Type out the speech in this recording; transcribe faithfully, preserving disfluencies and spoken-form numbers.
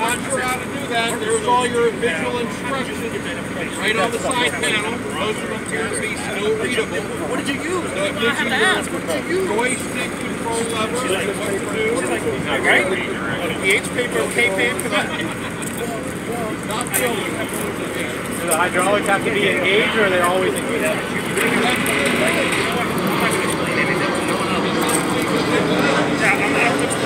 not sure how to do that, there's all your visual instructions right on the side panel. Most of them appear to be still readable. What did you use? So it gives you your joystick control lever and what to do. Right? The H paper, K paper. Not building. Do the hydraulics have to be engaged, or are they always engaged? Yeah, I'm not